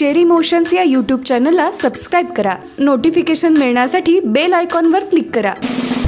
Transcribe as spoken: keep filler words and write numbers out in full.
Share emotions या YouTube चॅनलला subscribe करा. नोटिफिकेशन मिळण्यासाठी बेल आयकॉनवर क्लिक करा.